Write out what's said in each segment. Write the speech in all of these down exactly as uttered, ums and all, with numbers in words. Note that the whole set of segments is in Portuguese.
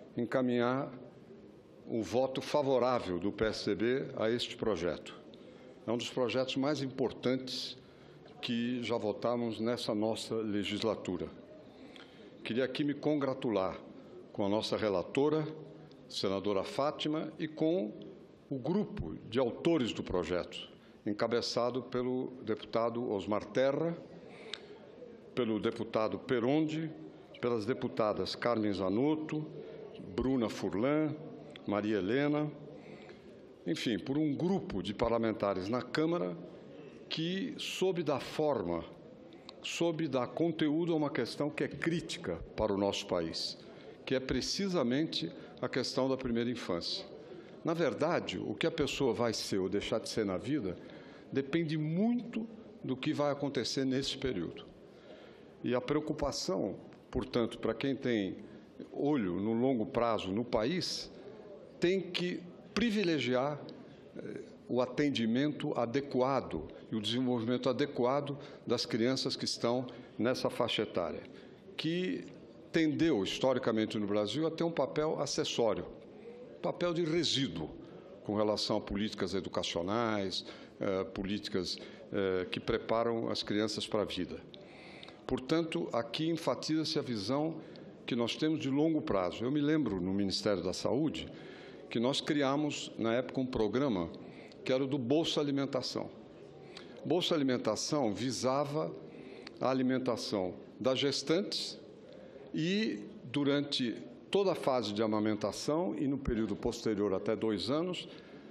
encaminhar o voto favorável do P S D B a este projeto. É um dos projetos mais importantes que já votamos nessa nossa legislatura. Queria aqui me congratular com a nossa relatora, senadora Fátima, e com o grupo de autores do projeto, encabeçado pelo deputado Osmar Terra, pelo deputado Perondi, pelas deputadas Carmen Zanotto, Bruna Furlan, Maria Helena, enfim, por um grupo de parlamentares na Câmara que soube dar forma, soube dar conteúdo a uma questão que é crítica para o nosso país, que é precisamente a questão da primeira infância. Na verdade, o que a pessoa vai ser ou deixar de ser na vida depende muito do que vai acontecer nesse período. E a preocupação, portanto, para quem tem olho no longo prazo no país, tem que privilegiar eh, o atendimento adequado e o desenvolvimento adequado das crianças que estão nessa faixa etária, que tendeu, historicamente no Brasil, a ter um papel acessório, papel de resíduo com relação a políticas educacionais, eh, políticas eh, que preparam as crianças para a vida. Portanto, aqui enfatiza-se a visão que nós temos de longo prazo. Eu me lembro, no Ministério da Saúde, que nós criamos, na época, um programa que era o do Bolsa Alimentação. Bolsa Alimentação visava a alimentação das gestantes e, durante toda a fase de amamentação e no período posterior até dois anos,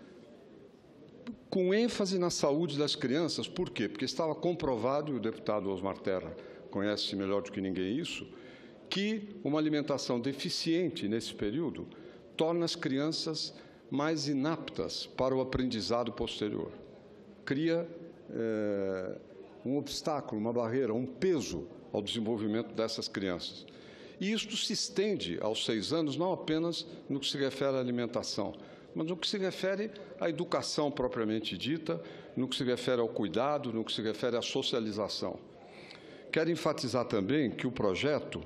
com ênfase na saúde das crianças. Por quê? Porque estava comprovado, e o deputado Osmar Terra conhece melhor do que ninguém isso, que uma alimentação deficiente nesse período torna as crianças mais inaptas para o aprendizado posterior. Cria é, um obstáculo, uma barreira, um peso ao desenvolvimento dessas crianças. E isto se estende aos seis anos, não apenas no que se refere à alimentação, mas no que se refere à educação propriamente dita, no que se refere ao cuidado, no que se refere à socialização. Quero enfatizar também que o projeto,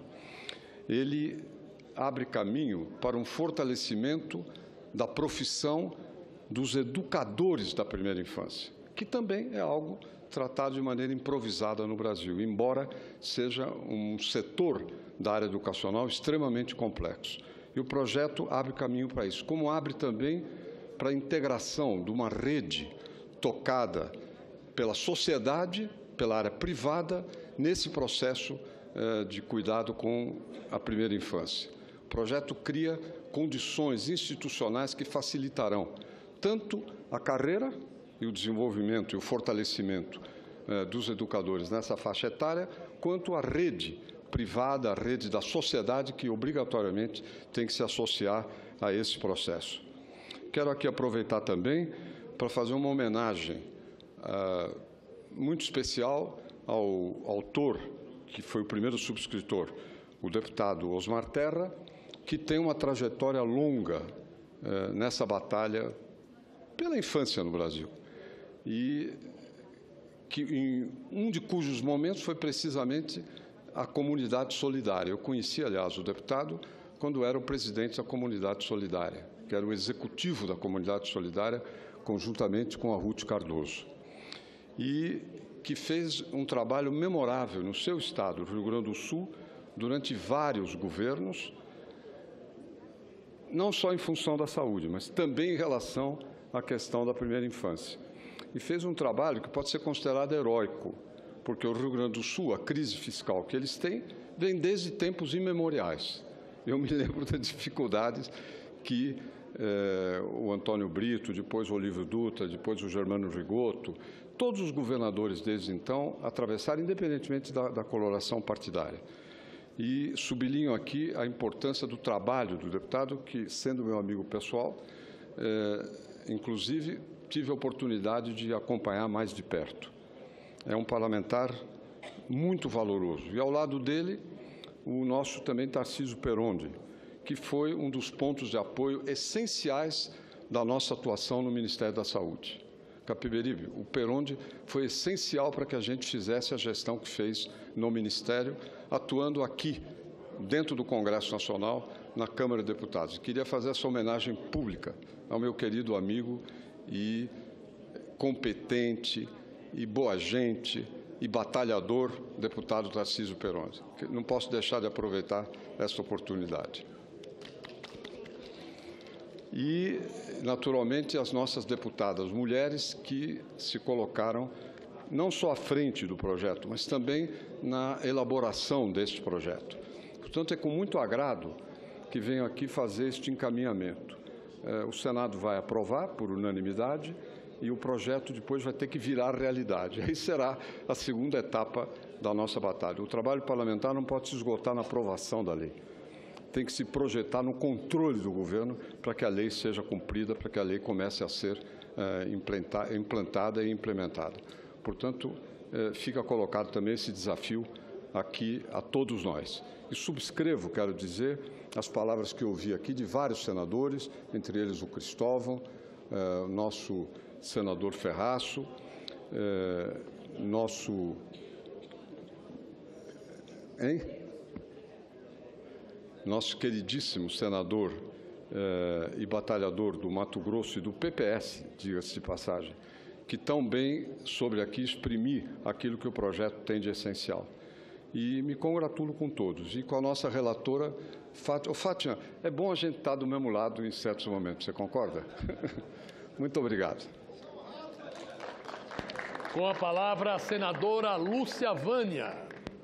ele abre caminho para um fortalecimento da profissão dos educadores da primeira infância, que também é algo tratado de maneira improvisada no Brasil, embora seja um setor da área educacional extremamente complexo. E o projeto abre caminho para isso, como abre também para a integração de uma rede tocada pela sociedade, pela área privada, nesse processo eh, de cuidado com a primeira infância. O projeto cria condições institucionais que facilitarão tanto a carreira e o desenvolvimento e o fortalecimento eh, dos educadores nessa faixa etária, quanto a rede privada, a rede da sociedade, que obrigatoriamente tem que se associar a esse processo. Quero aqui aproveitar também para fazer uma homenagem uh, muito especial ao autor, que foi o primeiro subscritor, o deputado Osmar Terra, que tem uma trajetória longa uh, nessa batalha pela infância no Brasil. E que, em um de cujos momentos foi precisamente a Comunidade Solidária. Eu conheci, aliás, o deputado quando era o presidente da Comunidade Solidária, que era o executivo da Comunidade Solidária, conjuntamente com a Ruth Cardoso, e que fez um trabalho memorável no seu estado, o Rio Grande do Sul, durante vários governos, não só em função da saúde, mas também em relação à questão da primeira infância. E fez um trabalho que pode ser considerado heróico, porque o Rio Grande do Sul, a crise fiscal que eles têm, vem desde tempos imemoriais. Eu me lembro das dificuldades que eh, o Antônio Brito, depois o Olívio Dutra, depois o Germano Rigoto, todos os governadores desde então atravessaram, independentemente da, da coloração partidária. E sublinho aqui a importância do trabalho do deputado, que, sendo meu amigo pessoal, eh, inclusive tive a oportunidade de acompanhar mais de perto. É um parlamentar muito valoroso. E, ao lado dele, o nosso também Tarcísio Perondi, que foi um dos pontos de apoio essenciais da nossa atuação no Ministério da Saúde. Capiberibe, o Perondi foi essencial para que a gente fizesse a gestão que fez no Ministério, atuando aqui, dentro do Congresso Nacional, na Câmara de Deputados. Queria fazer essa homenagem pública ao meu querido amigo e competente e boa gente e batalhador deputado Tarcísio Peronzi. Não posso deixar de aproveitar esta oportunidade. E, naturalmente, as nossas deputadas mulheres que se colocaram não só à frente do projeto, mas também na elaboração deste projeto. Portanto, é com muito agrado que venho aqui fazer este encaminhamento. O Senado vai aprovar por unanimidade e o projeto depois vai ter que virar realidade. Aí será a segunda etapa da nossa batalha. O trabalho parlamentar não pode se esgotar na aprovação da lei. Tem que se projetar no controle do governo para que a lei seja cumprida, para que a lei comece a ser eh, implantada e implementada. Portanto, eh, fica colocado também esse desafio aqui a todos nós. E subscrevo, quero dizer, as palavras que ouvi aqui de vários senadores, entre eles o Cristóvão, eh, nosso senador Ferraço, eh, nosso... Hein? Nosso queridíssimo senador eh, e batalhador do Mato Grosso e do P P S, diga-se de passagem, que tão bem soube aqui exprimir aquilo que o projeto tem de essencial. E me congratulo com todos. E com a nossa relatora, Fátima. Fátima, é bom a gente estar do mesmo lado em certos momentos, você concorda? Muito obrigado. Com a palavra, a senadora Lúcia Vânia.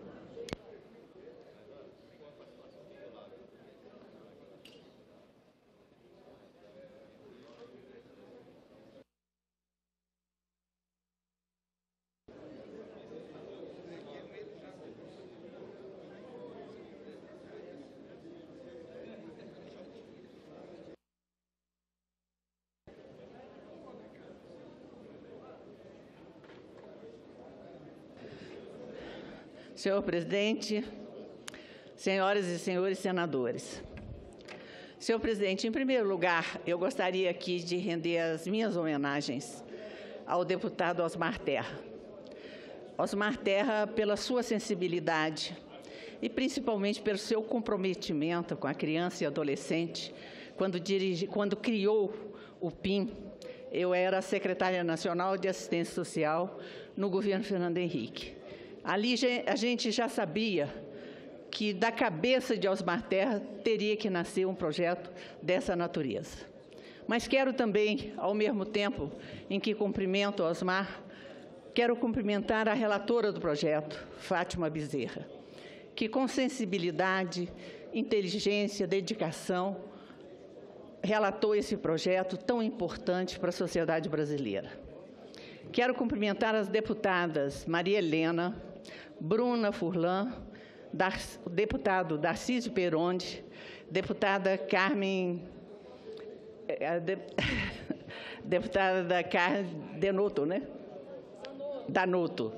Senhor presidente, senhoras e senhores senadores. Senhor presidente, em primeiro lugar, eu gostaria aqui de render as minhas homenagens ao deputado Osmar Terra. Osmar Terra, pela sua sensibilidade e principalmente pelo seu comprometimento com a criança e adolescente, quando, dirigi, quando criou o P I M, eu era secretária nacional de assistência social no governo Fernando Henrique. Ali a gente já sabia que da cabeça de Osmar Terra teria que nascer um projeto dessa natureza. Mas quero também, ao mesmo tempo em que cumprimento Osmar, quero cumprimentar a relatora do projeto, Fátima Bezerra, que com sensibilidade, inteligência, dedicação, relatou esse projeto tão importante para a sociedade brasileira. Quero cumprimentar as deputadas Maria Helena, Bruna Furlan, Dar, deputado Tarcísio Peronzi, deputada Carmen, de, deputada Carmen Denoto, né? Danoto.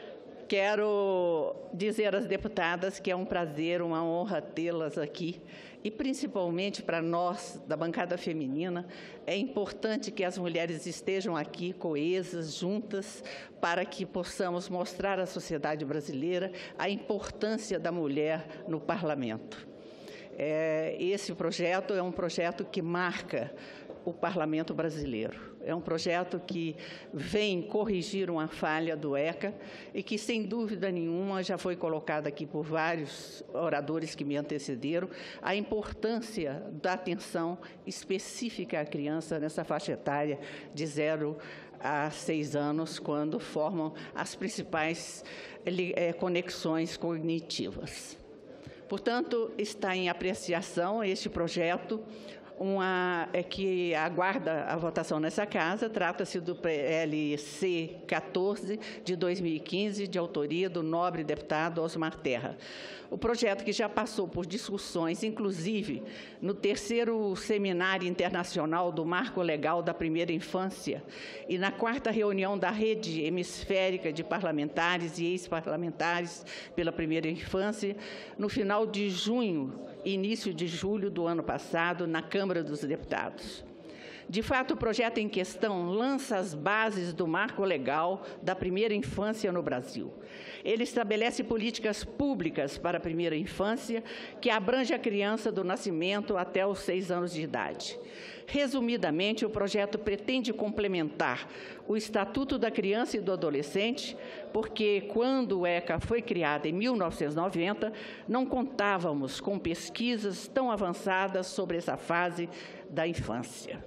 Quero dizer às deputadas que é um prazer, uma honra tê-las aqui e, principalmente para nós, da bancada feminina, é importante que as mulheres estejam aqui coesas, juntas, para que possamos mostrar à sociedade brasileira a importância da mulher no parlamento. É, esse projeto é um projeto que marca o parlamento brasileiro. É um projeto que vem corrigir uma falha do ECA e que, sem dúvida nenhuma, já foi colocada aqui por vários oradores que me antecederam, a importância da atenção específica à criança nessa faixa etária de zero a seis anos, quando formam as principais é, conexões cognitivas. Portanto, está em apreciação este projeto, uma, é que aguarda a votação nessa casa. Trata-se do P L C quatorze de dois mil e quinze, de autoria do nobre deputado Osmar Terra. O projeto que já passou por discussões, inclusive no terceiro Seminário Internacional do Marco Legal da Primeira Infância e na quarta reunião da Rede Hemisférica de Parlamentares e Ex-Parlamentares pela Primeira Infância, no final de junho e início de julho do ano passado, na Câmara dos Deputados. De fato, o projeto em questão lança as bases do marco legal da primeira infância no Brasil. Ele estabelece políticas públicas para a primeira infância, que abrange a criança do nascimento até os seis anos de idade. Resumidamente, o projeto pretende complementar o Estatuto da Criança e do Adolescente, porque quando o ECA foi criado em mil novecentos e noventa, não contávamos com pesquisas tão avançadas sobre essa fase da infância.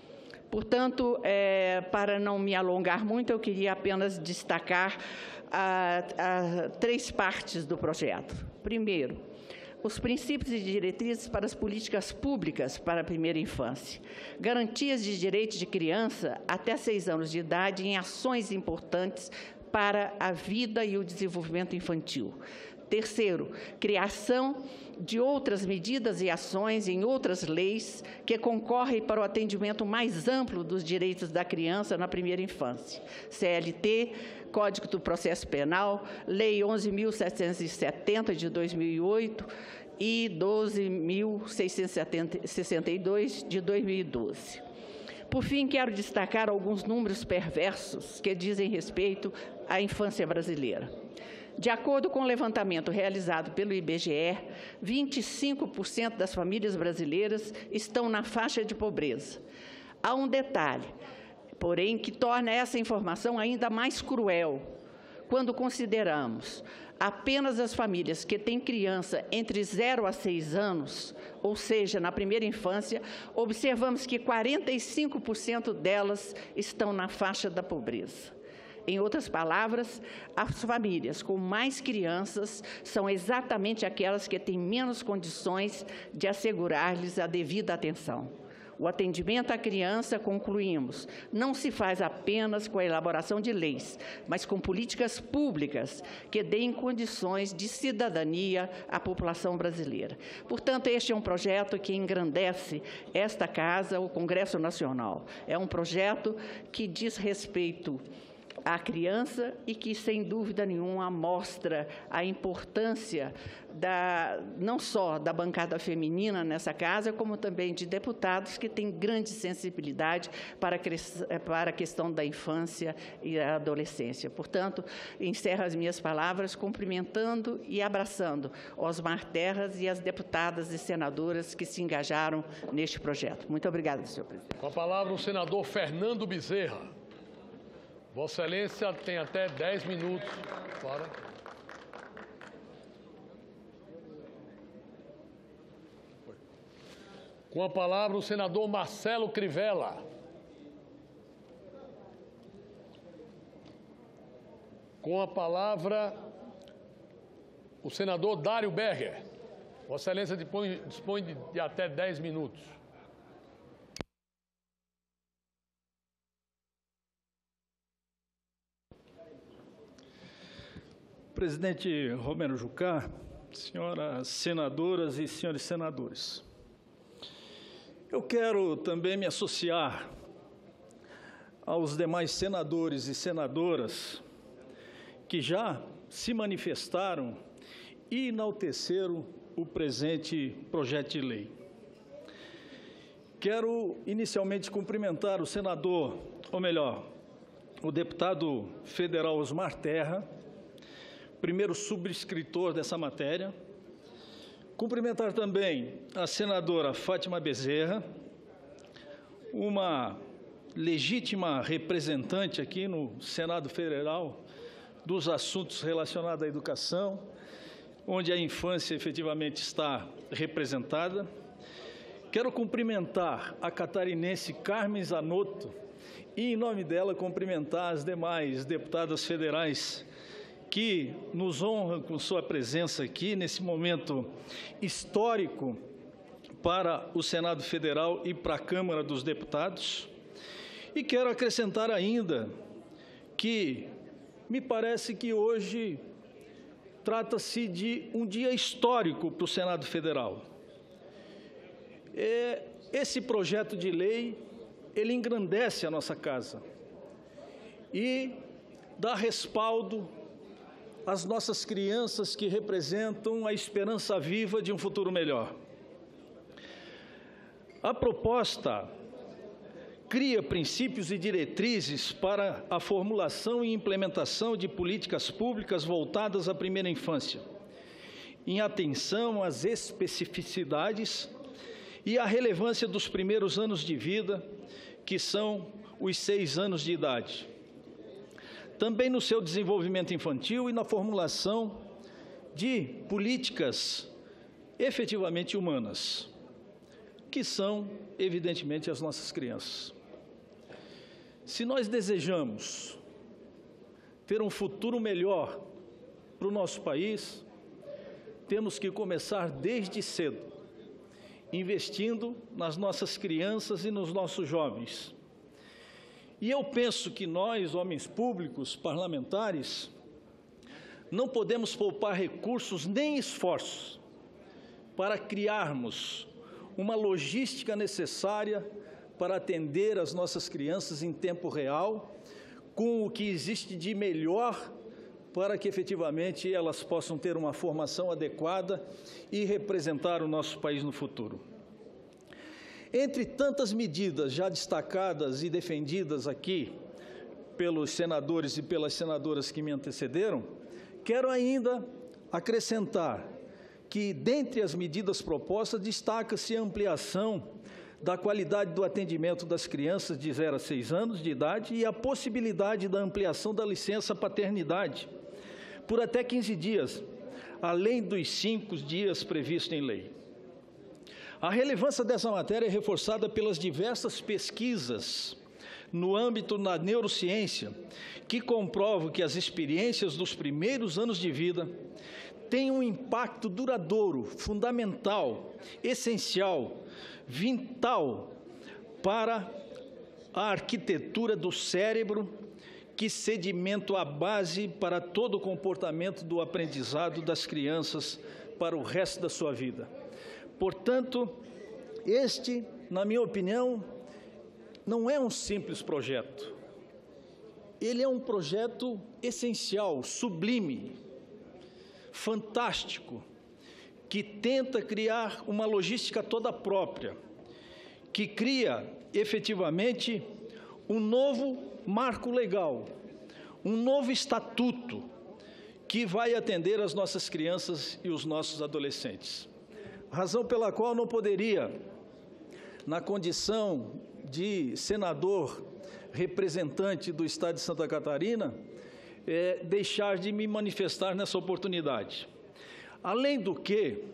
Portanto, é, para não me alongar muito, eu queria apenas destacar a, a, três partes do projeto. Primeiro, os princípios e diretrizes para as políticas públicas para a primeira infância, garantias de direitos de criança até seis anos de idade em ações importantes para a vida e o desenvolvimento infantil. Terceiro, criação de outras medidas e ações em outras leis que concorrem para o atendimento mais amplo dos direitos da criança na primeira infância. C L T, Código do Processo Penal, Lei onze mil setecentos e setenta de dois mil e oito e doze mil seiscentos e sessenta e dois de dois mil e doze. Por fim, quero destacar alguns números perversos que dizem respeito à infância brasileira. De acordo com o levantamento realizado pelo I B G E, vinte e cinco por cento das famílias brasileiras estão na faixa de pobreza. Há um detalhe, porém, que torna essa informação ainda mais cruel, quando consideramos apenas as famílias que têm criança entre zero a seis anos, ou seja, na primeira infância, observamos que quarenta e cinco por cento delas estão na faixa da pobreza. Em outras palavras, as famílias com mais crianças são exatamente aquelas que têm menos condições de assegurar-lhes a devida atenção. O atendimento à criança, concluímos, não se faz apenas com a elaboração de leis, mas com políticas públicas que deem condições de cidadania à população brasileira. Portanto, este é um projeto que engrandece esta Casa, o Congresso Nacional. É um projeto que diz respeito à criança e que, sem dúvida nenhuma, mostra a importância da, não só da bancada feminina nessa casa, como também de deputados que têm grande sensibilidade para, para a questão da infância e da adolescência. Portanto, encerro as minhas palavras cumprimentando e abraçando Osmar Terras e as deputadas e senadoras que se engajaram neste projeto. Muito obrigada, senhor presidente. Com a palavra o senador Fernando Bezerra. Vossa Excelência tem até dez minutos para... Com a palavra, o senador Marcelo Crivella. Com a palavra, o senador Dário Berger. Vossa Excelência dispõe, dispõe de, de até dez minutos. Presidente Romero Jucá, senhoras senadoras e senhores senadores, eu quero também me associar aos demais senadores e senadoras que já se manifestaram e enalteceram o presente projeto de lei. Quero inicialmente cumprimentar o senador, ou melhor, o deputado federal Osmar Terra, primeiro subscritor dessa matéria. Cumprimentar também a senadora Fátima Bezerra, uma legítima representante aqui no Senado Federal dos assuntos relacionados à educação, onde a infância efetivamente está representada. Quero cumprimentar a catarinense Carmen Zanotto e, em nome dela, cumprimentar as demais deputadas federais que nos honram com sua presença aqui nesse momento histórico para o Senado Federal e para a Câmara dos Deputados. E quero acrescentar ainda que me parece que hoje trata-se de um dia histórico para o Senado Federal. Esse projeto de lei, ele engrandece a nossa casa e dá respaldo às nossas crianças que representam a esperança viva de um futuro melhor. A proposta cria princípios e diretrizes para a formulação e implementação de políticas públicas voltadas à primeira infância, em atenção às especificidades e à relevância dos primeiros anos de vida, que são os seis anos de idade. Também no seu desenvolvimento infantil e na formulação de políticas efetivamente humanas, que são, evidentemente, as nossas crianças. Se nós desejamos ter um futuro melhor para o nosso país, temos que começar desde cedo, investindo nas nossas crianças e nos nossos jovens. E eu penso que nós, homens públicos, parlamentares, não podemos poupar recursos nem esforços para criarmos uma logística necessária para atender as nossas crianças em tempo real, com o que existe de melhor para que efetivamente elas possam ter uma formação adequada e representar o nosso país no futuro. Entre tantas medidas já destacadas e defendidas aqui pelos senadores e pelas senadoras que me antecederam, quero ainda acrescentar que, dentre as medidas propostas, destaca-se a ampliação da qualidade do atendimento das crianças de zero a seis anos de idade e a possibilidade da ampliação da licença paternidade por até quinze dias, além dos cinco dias previstos em lei. A relevância dessa matéria é reforçada pelas diversas pesquisas no âmbito da neurociência, que comprovam que as experiências dos primeiros anos de vida têm um impacto duradouro, fundamental, essencial, vital para a arquitetura do cérebro, que sedimenta a base para todo o comportamento do aprendizado das crianças para o resto da sua vida. Portanto, este, na minha opinião, não é um simples projeto. Ele é um projeto essencial, sublime, fantástico, que tenta criar uma logística toda própria, que cria efetivamente um novo marco legal, um novo estatuto que vai atender as nossas crianças e os nossos adolescentes. Razão pela qual não poderia, na condição de senador representante do Estado de Santa Catarina, é, deixar de me manifestar nessa oportunidade. Além do que,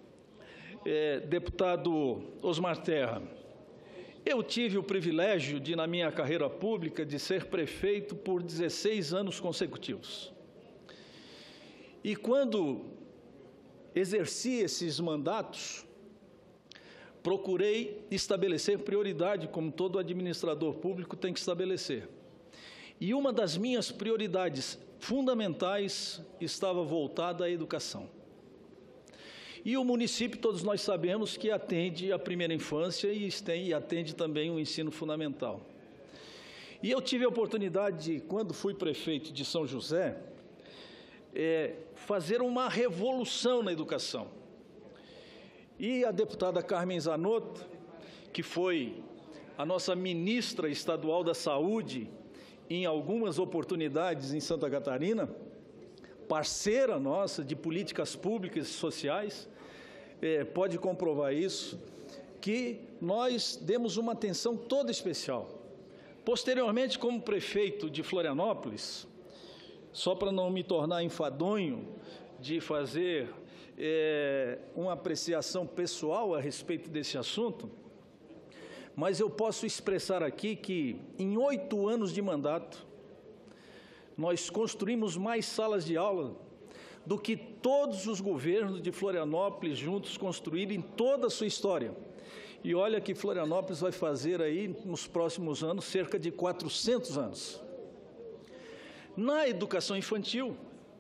é, deputado Osmar Terra, eu tive o privilégio de, na minha carreira pública, de ser prefeito por dezesseis anos consecutivos. E quando exerci esses mandatos, procurei estabelecer prioridade, como todo administrador público tem que estabelecer. E uma das minhas prioridades fundamentais estava voltada à educação. E o município, todos nós sabemos que atende a primeira infância e, tem, e atende também o ensino fundamental. E eu tive a oportunidade de, quando fui prefeito de São José, é, fazer uma revolução na educação. E a deputada Carmen Zanotto, que foi a nossa ministra estadual da Saúde em algumas oportunidades em Santa Catarina, parceira nossa de políticas públicas e sociais, é, pode comprovar isso, que nós demos uma atenção toda especial. Posteriormente, como prefeito de Florianópolis, só para não me tornar enfadonho de fazer é, uma apreciação pessoal a respeito desse assunto, mas eu posso expressar aqui que, em oito anos de mandato, nós construímos mais salas de aula do que todos os governos de Florianópolis juntos construíram em toda a sua história. E olha que Florianópolis vai fazer aí, nos próximos anos, cerca de quatrocentos anos. Na educação infantil,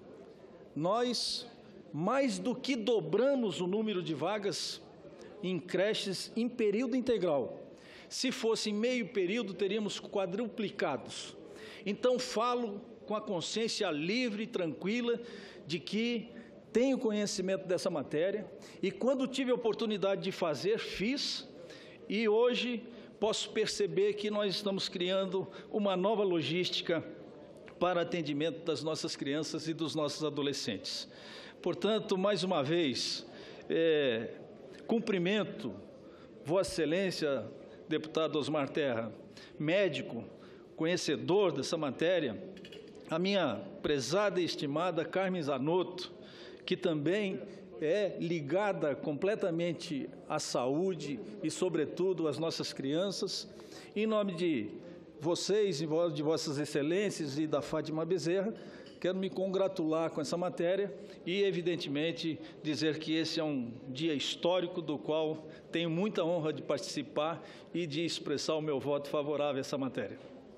nós mais do que dobramos o número de vagas em creches em período integral. Se fosse em meio período, teríamos quadruplicados. Então, falo com a consciência livre e tranquila de que tenho conhecimento dessa matéria e, quando tive a oportunidade de fazer, fiz, e hoje posso perceber que nós estamos criando uma nova logística para atendimento das nossas crianças e dos nossos adolescentes. Portanto, mais uma vez, é, cumprimento Vossa Excelência, deputado Osmar Terra, médico, conhecedor dessa matéria, a minha prezada e estimada Carmen Zanotto, que também é ligada completamente à saúde e, sobretudo, às nossas crianças. Em nome de vocês, em nome de Vossas Excelências e da Fátima Bezerra, quero me congratular com essa matéria e, evidentemente, dizer que esse é um dia histórico do qual tenho muita honra de participar e de expressar o meu voto favorável a essa matéria.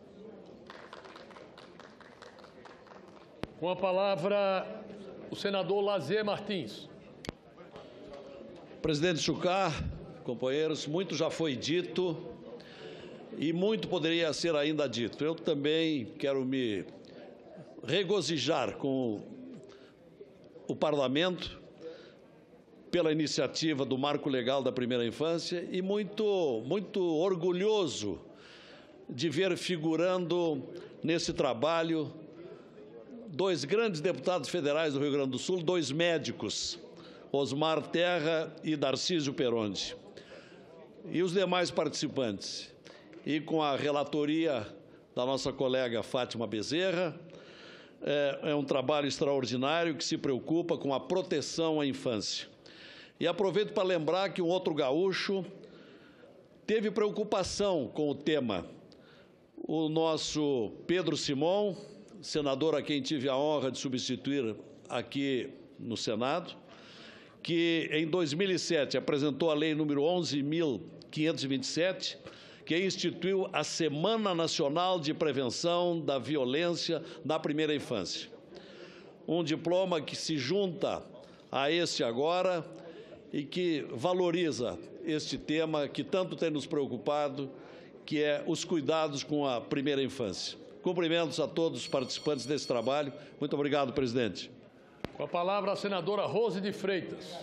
Com a palavra, o senador Lazier Martins. Presidente Chucar, companheiros, muito já foi dito e muito poderia ser ainda dito. Eu também quero me regozijar com o Parlamento pela iniciativa do Marco Legal da Primeira Infância e muito, muito orgulhoso de ver figurando nesse trabalho dois grandes deputados federais do Rio Grande do Sul, dois médicos, Osmar Terra e Darcísio Peronde, e os demais participantes, e com a relatoria da nossa colega Fátima Bezerra. É, é um trabalho extraordinário que se preocupa com a proteção à infância. E aproveito para lembrar que um outro gaúcho teve preocupação com o tema, o nosso Pedro Simão, senador a quem tive a honra de substituir aqui no Senado, que em dois mil e sete apresentou a lei número onze mil quinhentos e vinte e sete, que instituiu a Semana Nacional de Prevenção da Violência na Primeira Infância. Um diploma que se junta a este agora e que valoriza este tema que tanto tem nos preocupado, que é os cuidados com a primeira infância. Cumprimentos a todos os participantes desse trabalho. Muito obrigado, presidente. Com a palavra, a senadora Rose de Freitas.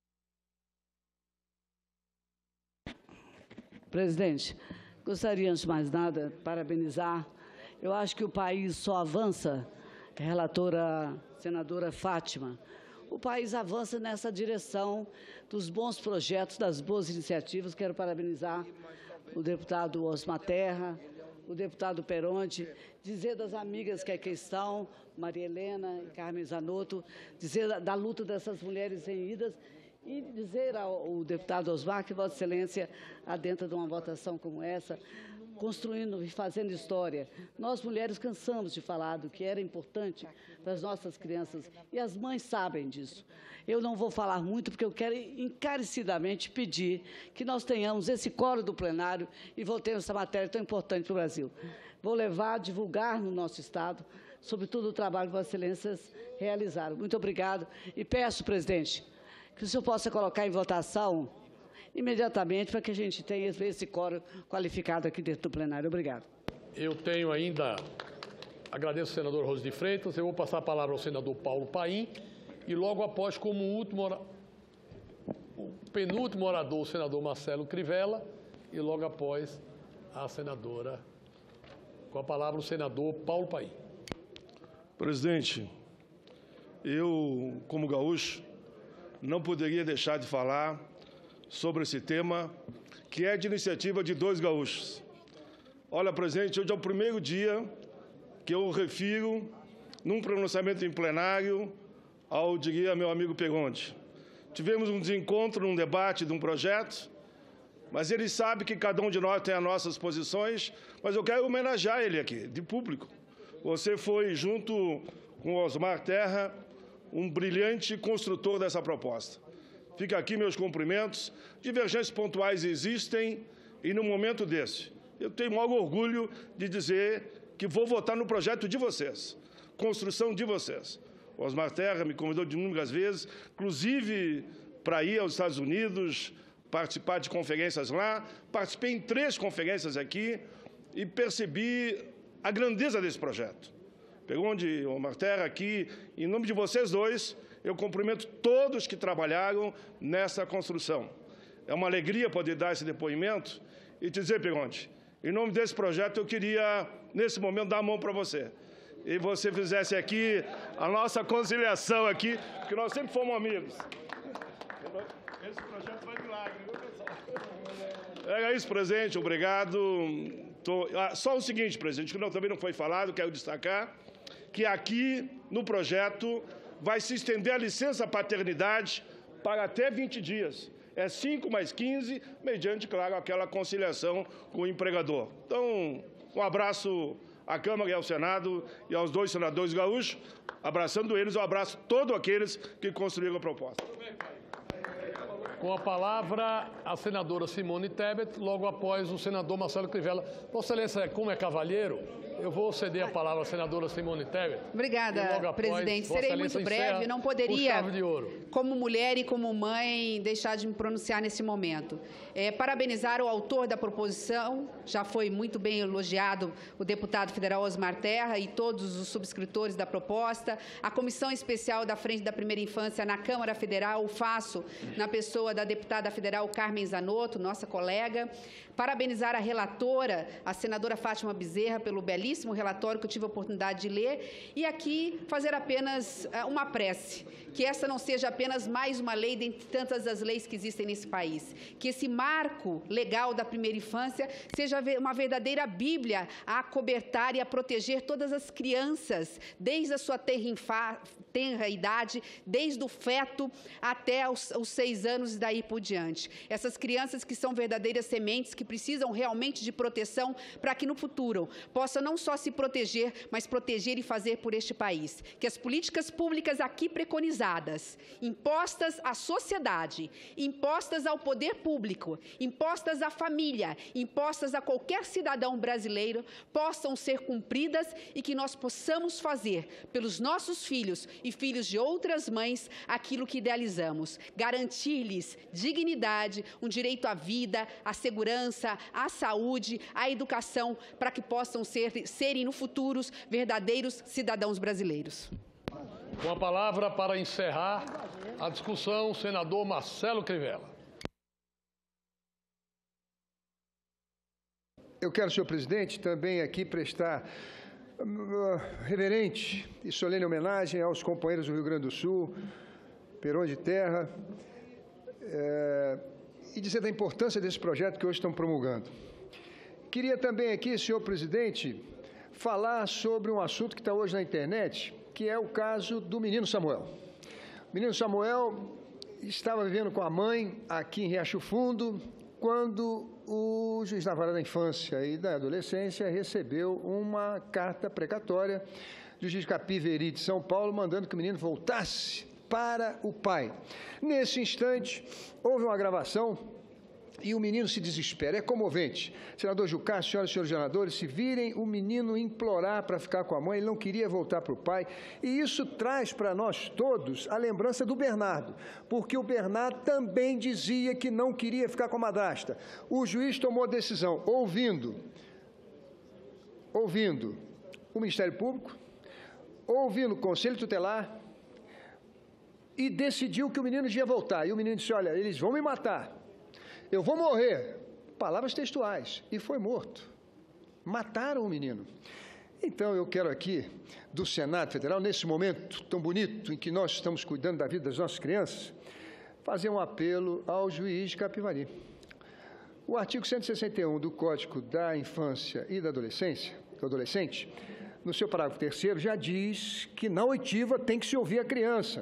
Presidente, gostaria, antes de mais nada, parabenizar. Eu acho que o país só avança, relatora senadora Fátima, o país avança nessa direção dos bons projetos, das boas iniciativas. Quero parabenizar o deputado Osmar Terra, o deputado Peronde, dizer das amigas que aqui estão, Maria Helena e Carmen Zanotto, dizer da, da luta dessas mulheres reunidas e dizer ao, ao deputado Osmar que Vossa Excelência, adentro de uma votação como essa, construindo e fazendo história. Nós, mulheres, cansamos de falar do que era importante para as nossas crianças e as mães sabem disso. Eu não vou falar muito porque eu quero encarecidamente pedir que nós tenhamos esse coro do plenário e voltemos essa matéria tão importante para o Brasil. Vou levar, divulgar no nosso Estado, sobretudo o trabalho que Vossas Excelências realizaram. Muito obrigado e peço, presidente, que o senhor possa colocar em votação imediatamente para que a gente tenha esse quórum qualificado aqui dentro do plenário. Obrigado. Eu tenho ainda, agradeço ao senador Rose de Freitas, eu vou passar a palavra ao senador Paulo Paim e logo após, como último, o penúltimo orador, o senador Marcelo Crivella e logo após a senadora, com a palavra o senador Paulo Paim. Presidente, eu, como gaúcho, não poderia deixar de falar sobre esse tema, que é de iniciativa de dois gaúchos. Olha, presidente, hoje é o primeiro dia que eu refiro, num pronunciamento em plenário, ao, diria, meu amigo Peronde. Tivemos um desencontro, um debate de um projeto, mas ele sabe que cada um de nós tem as nossas posições, mas eu quero homenagear ele aqui, de público. Você foi, junto com o Osmar Terra, um brilhante construtor dessa proposta. Fica aqui meus cumprimentos. Divergências pontuais existem e, no momento desse, eu tenho o maior orgulho de dizer que vou votar no projeto de vocês, construção de vocês. O Osmar Terra me convidou de inúmeras vezes, inclusive para ir aos Estados Unidos, participar de conferências lá. Participei em três conferências aqui e percebi a grandeza desse projeto. Peronde, Osmar Terra, aqui, em nome de vocês dois, eu cumprimento todos que trabalharam nessa construção. É uma alegria poder dar esse depoimento e te dizer, Piemonte, em nome desse projeto, eu queria, nesse momento, dar a mão para você. E você fizesse aqui a nossa conciliação aqui, porque nós sempre fomos amigos. Esse projeto vai milagre, viu, pessoal? É isso, presidente, obrigado. Tô... Ah, só o seguinte, presidente, que não, também não foi falado, quero destacar, que aqui no projeto vai se estender a licença paternidade para até vinte dias. É cinco mais quinze, mediante, claro, aquela conciliação com o empregador. Então, um abraço à Câmara e ao Senado e aos dois senadores gaúchos. Abraçando eles, eu abraço todos aqueles que construíram a proposta. Com a palavra, a senadora Simone Tebet, logo após o senador Marcelo Crivella. Vossa Excelência, como é cavalheiro, eu vou ceder a palavra à senadora Simone Tebet. Obrigada, após, presidente. Serei muito breve. Não poderia, como mulher e como mãe, deixar de me pronunciar nesse momento. É, parabenizar o autor da proposição, já foi muito bem elogiado o deputado federal Osmar Terra e todos os subscritores da proposta. A Comissão Especial da Frente da Primeira Infância na Câmara Federal, o faço na pessoa da deputada federal Carmen Zanotto, nossa colega. Parabenizar a relatora, a senadora Fátima Bezerra, pelo belíssimo relatório que eu tive a oportunidade de ler. E aqui fazer apenas uh, uma prece, que essa não seja apenas mais uma lei dentre tantas as leis que existem nesse país. Que esse marco legal da primeira infância seja uma verdadeira Bíblia a acobertar e a proteger todas as crianças, desde a sua tenra, tenra idade, desde o feto até os, os seis anos e daí por diante. Essas crianças que são verdadeiras sementes, que precisam realmente de proteção para que no futuro possa não só se proteger, mas proteger e fazer por este país. Que as políticas públicas aqui preconizadas, impostas à sociedade, impostas ao poder público, impostas à família, impostas a qualquer cidadão brasileiro, possam ser cumpridas e que nós possamos fazer pelos nossos filhos e filhos de outras mães aquilo que idealizamos. Garantir-lhes dignidade, um direito à vida, à segurança, à saúde, à educação, para que possam ser, serem no futuro verdadeiros cidadãos brasileiros. Com a palavra para encerrar a discussão, o senador Marcelo Crivella. Eu quero, senhor presidente, também aqui prestar uh, reverente e solene homenagem aos companheiros do Rio Grande do Sul, Perón de Terra, uh, e dizer da importância desse projeto que hoje estão promulgando. Queria também aqui, senhor presidente, falar sobre um assunto que está hoje na internet, que é o caso do menino Samuel. O menino Samuel estava vivendo com a mãe aqui em Riacho Fundo, quando o juiz da vara da infância e da adolescência recebeu uma carta precatória do juiz Capiveri de São Paulo, mandando que o menino voltasse para o pai. Nesse instante, houve uma gravação e o menino se desespera. É comovente. Senador Jucá, senhoras e senhores senadores, se virem o menino implorar para ficar com a mãe, ele não queria voltar para o pai. E isso traz para nós todos a lembrança do Bernardo, porque o Bernardo também dizia que não queria ficar com a madrasta. O juiz tomou a decisão, ouvindo, ouvindo o Ministério Público, ouvindo o Conselho Tutelar, e decidiu que o menino devia voltar. E o menino disse, olha, eles vão me matar. Eu vou morrer. Palavras textuais. E foi morto. Mataram o menino. Então, eu quero aqui, do Senado Federal, nesse momento tão bonito em que nós estamos cuidando da vida das nossas crianças, fazer um apelo ao juiz Capivari. O artigo cento e sessenta e um do Código da Infância e da Adolescência, do adolescente, no seu parágrafo terceiro, já diz que na oitiva tem que se ouvir a criança.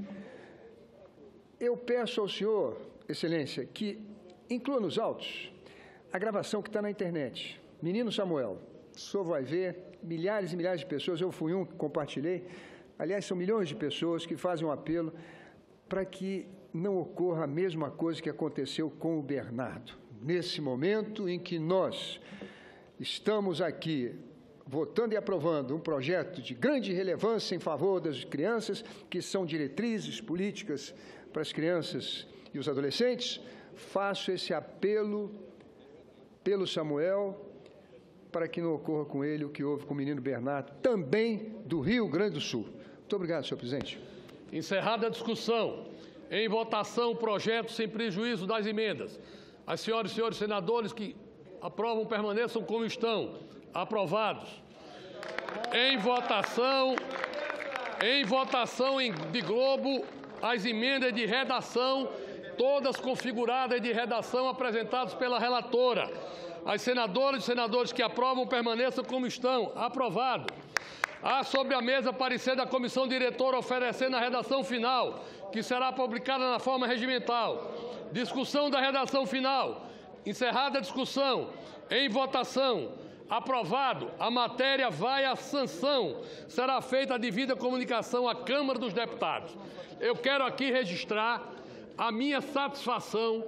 Eu peço ao senhor, Excelência, que inclua nos autos a gravação que está na internet. Menino Samuel, o senhor vai ver, milhares e milhares de pessoas, eu fui um que compartilhei, aliás, são milhões de pessoas que fazem um apelo para que não ocorra a mesma coisa que aconteceu com o Bernardo. Nesse momento em que nós estamos aqui votando e aprovando um projeto de grande relevância em favor das crianças, que são diretrizes políticas para as crianças e os adolescentes, faço esse apelo pelo Samuel para que não ocorra com ele o que houve com o menino Bernardo, também do Rio Grande do Sul. Muito obrigado, senhor presidente. Encerrada a discussão, em votação o projeto sem prejuízo das emendas. As senhoras e senhores senadores que Aprovam, permaneçam como estão. Aprovados. Em votação, em votação em, de globo, as emendas de redação, todas configuradas de redação apresentadas pela relatora. As senadoras e senadores que aprovam, permaneçam como estão. Aprovado. Há sobre a mesa parecer da comissão diretora oferecendo a redação final, que será publicada na forma regimental. Discussão da redação final. Encerrada a discussão. Em votação. Aprovado. A matéria vai à sanção. Será feita a devida comunicação à Câmara dos Deputados. Eu quero aqui registrar a minha satisfação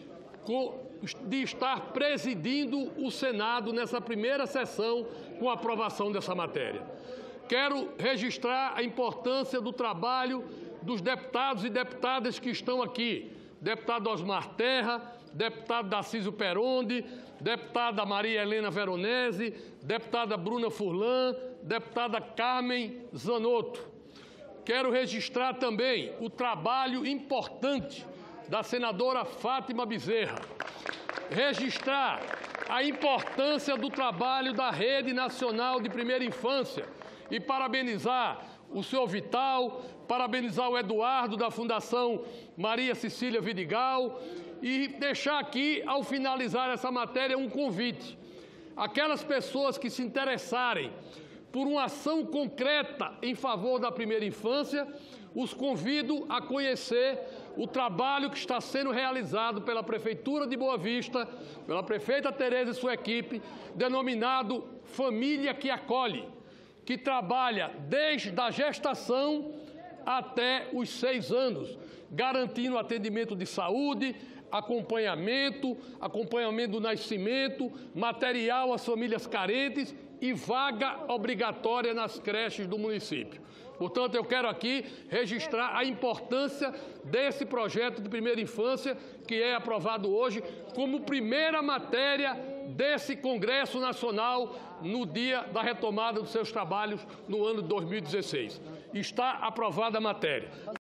de estar presidindo o Senado nessa primeira sessão com a aprovação dessa matéria. Quero registrar a importância do trabalho dos deputados e deputadas que estão aqui. Deputado Osmar Terra, deputado Darcísio Peronde, deputada Maria Helena Veronese, deputada Bruna Furlan, deputada Carmen Zanotto. Quero registrar também o trabalho importante da senadora Fátima Bezerra. Registrar a importância do trabalho da Rede Nacional de Primeira Infância e parabenizar o senhor Vital, parabenizar o Eduardo da Fundação Maria Cecília Vidigal e deixar aqui, ao finalizar essa matéria, um convite. Aquelas pessoas que se interessarem por uma ação concreta em favor da primeira infância, os convido a conhecer o trabalho que está sendo realizado pela Prefeitura de Boa Vista, pela prefeita Tereza e sua equipe, denominado Família que Acolhe, que trabalha desde a gestação até os seis anos, garantindo atendimento de saúde, acompanhamento, acompanhamento do nascimento, material às famílias carentes e vaga obrigatória nas creches do município. Portanto, eu quero aqui registrar a importância desse projeto de primeira infância, que é aprovado hoje como primeira matéria desse Congresso Nacional no dia da retomada dos seus trabalhos no ano de dois mil e dezesseis. Está aprovada a matéria.